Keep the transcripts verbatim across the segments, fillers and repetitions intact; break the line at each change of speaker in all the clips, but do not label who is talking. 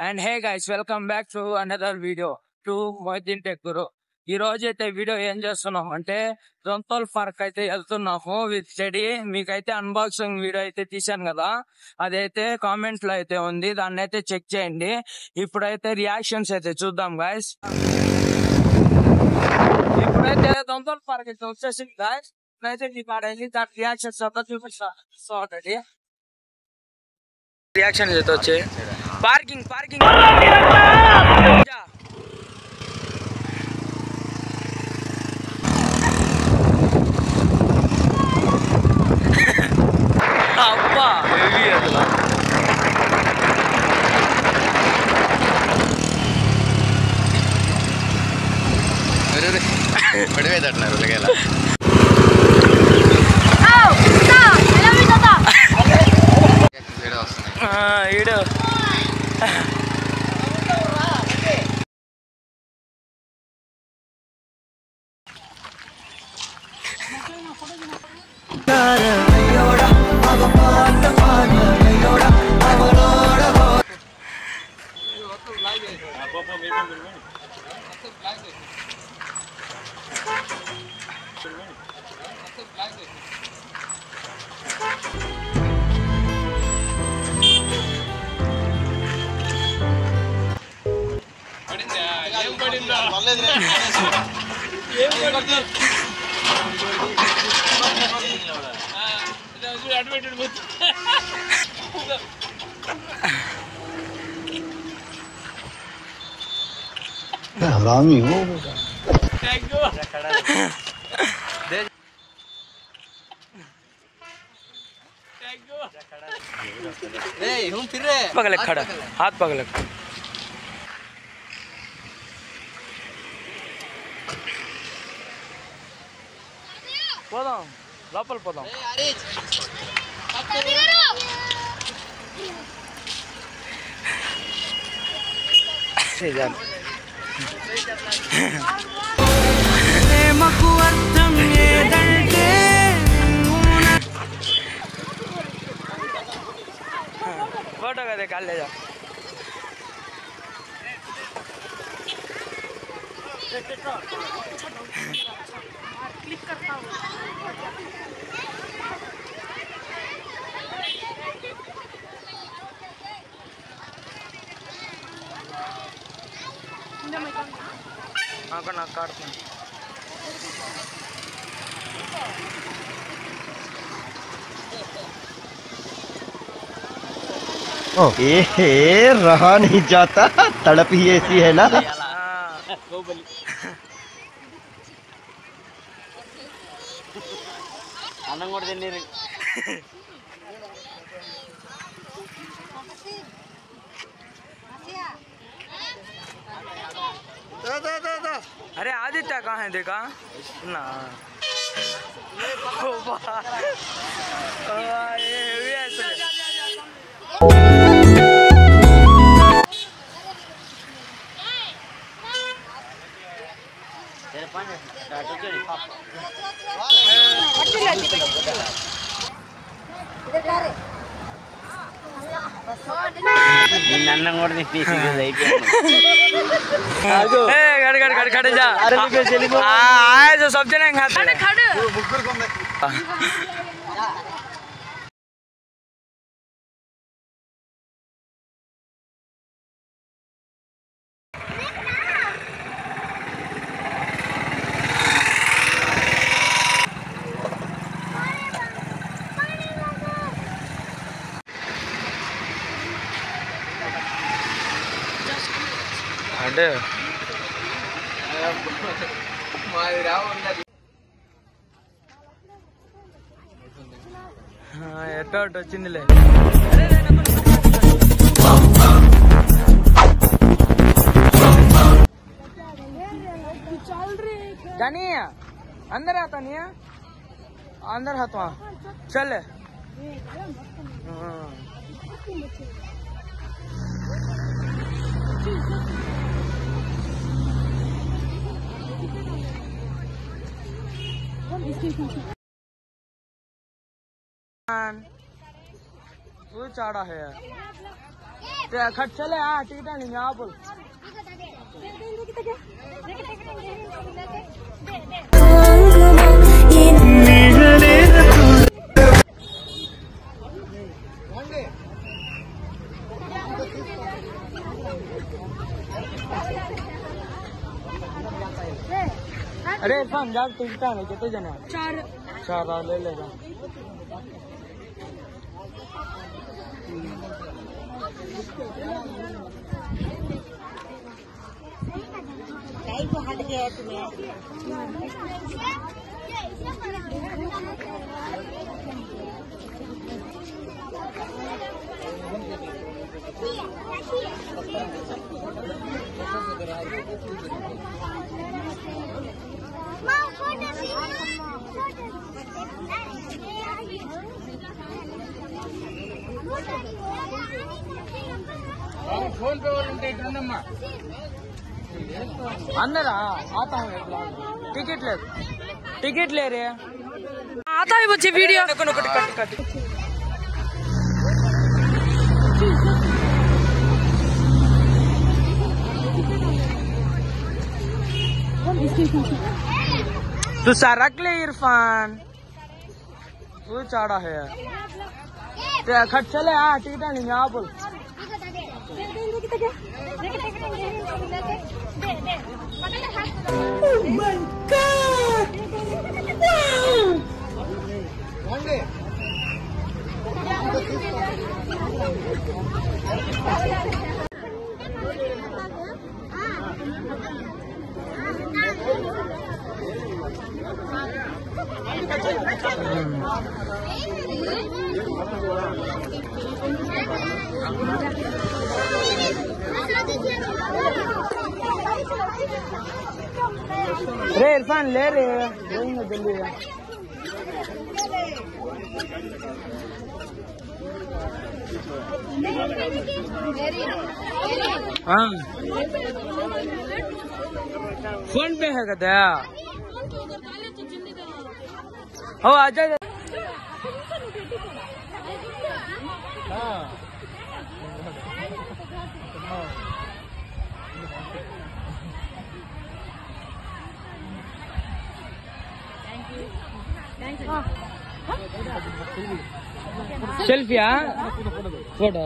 And hey guys, welcome back to another video to Moideen tech guru. ఈ రోజు అయితే video ఏం చేస్తున్నాం అంటే రొంతోల్ పార్క్ అయితే వెళ్తున్నాము విత్ స్టడీ. మీకైతే అన్బాక్సింగ్ వీడియో అయితే తీసాను కదా, అదైతే కామెంట్ లో అయితే ఉంది, దాన్ని అయితే చెక్ చేయండి. ఇప్పుడైతే రియాక్షన్స్ అయితే చూద్దాం గైస్. ఇప్పుడైతే రొంతోల్ పార్క్ అయితే వచ్చేసింది గైస్. ఇప్పుడైతే మీకు ఆడైంది దాని రియాక్షన్స్ అంతా చూపిస్తా ఆల్రెడీ. రియాక్షన్ అయితే వచ్చి పార్కింగ్ పార్కింగ్ అబ్బా హెవీ అసలు.
పడిపోయేటట్టున్నారు ఉలగేలా.
ఈడు
हरामी हो
पगले खड़ा, हाथ पगले పోదాం లోపల పోదాం. ప్రేమకు అర్థం ఏదంటే ఫోటో కదా కాలేదా. क्लिक करता हूँ. అక్కడ నాకు కాడుతుంది.
ए रहा नहीं जाता, तड़प ही ऐसी है ना.
అన్నం కూడా తిన్నారు. अरे आदित्य कहाँ है देखा ना.
అన్నం కూడా
खड़े जा. आए जो सब जने खाते हैं. అడే ఎట్టో అటు వచ్చిందిలే. जानी अंदर आता नहीं है, अंदर हाथ वहाँ चल. वो चाड़ा है. खट चले हाँ टिकट नहीं यहाँ बोल अरे इरफान जा टिकट है कितने जने चार चार ले लेगा
हट गया तुम्हें
फोन पे अंदर आता हूँ टिकट ले टिकट ले रहे हैं आता है बच्चे वीडियो कट कट कट तू सरक ले इरफान तू चाड़ा है खट चले हाँ टिकट नहीं यहाँ बोल
Oh my God!
रे इरफान ले रहे हैं जल्दी हाँ फोन पे है क्या हो आजा हाँ सेल्फिया फोटो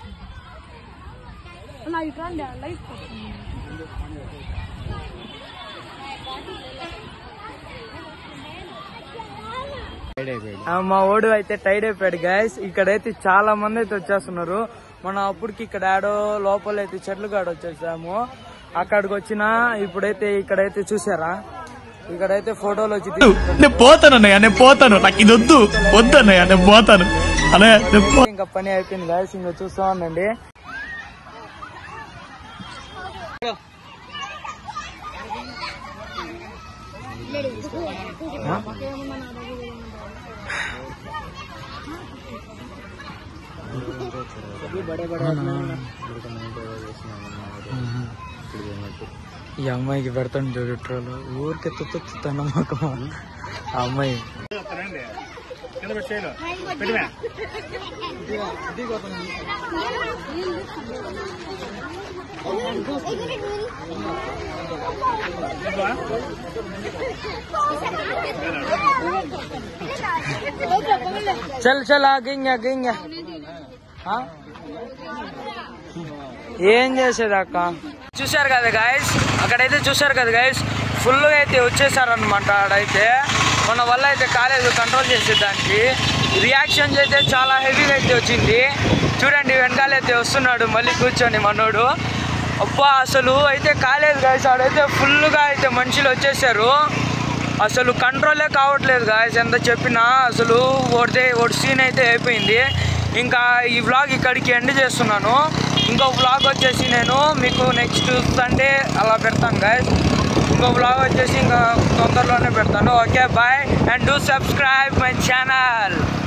మా ఓడు అయితే టైడ్ అయిపోయాడు గైస్. ఇక్కడైతే చాలా మంది అయితే వచ్చేస్తున్నారు. మనం అప్పటికి ఇక్కడ ఆడో లోపల అయితే చెట్లు కాడ వచ్చేసాము. అక్కడికి వచ్చినా ఇప్పుడైతే ఇక్కడైతే చూసారా, ఇక్కడైతే ఫోటోలు వచ్చి
నేను పోతాను అన్నయ్య, నేను పోతాను, నాకు ఇది వద్దు వద్దు అన్నయ్య, నేను పోతాను అన్నయ్య.
ఇంకా పని అయిపోయింది గైస్, ఇంకా చూస్తా ఉండండి. ఈ అమ్మాయికి పెడతాను చూడు ట్రోలు, ఊరికే తుత్తుతా నమ్మకం ఆ అమ్మాయి. చల్ చల్ ఆగింగా ఆగింగా ఏం చేసేది అక్క. చూసారు కదా గైస్, అక్కడైతే చూసారు కదా గైస్, ఫుల్ గా అయితే వచ్చేసారనమాట. ఆడైతే మన వల్ల అయితే కాలేదు కంట్రోల్ చేసేదానికి. రియాక్షన్స్ అయితే చాలా హెవీగా అయితే వచ్చింది. చూడండి వెనకాలైతే వస్తున్నాడు మళ్ళీ కూర్చొని మనోడు. అబ్బా అసలు అయితే కాలేదు గైస్, ఆడైతే ఫుల్గా అయితే మనుషులు వచ్చేసారు. అసలు కంట్రోలే కావట్లేదు గాయస్, ఎంత చెప్పినా. అసలు ఒకటి ఒకటి సీన్ అయితే అయిపోయింది. ఇంకా ఈ వ్లాగ్ ఇక్కడికి ఎండ్ చేస్తున్నాను. ఇంకో వ్లాగ్ వచ్చేసి నేను మీకు నెక్స్ట్ సండే అలా పెడతాను గాయస్. ఇంకో వ్లాగ్ వచ్చేసి ఇంకా తొందరలోనే పెడతాను. Okay bye and do subscribe my channel.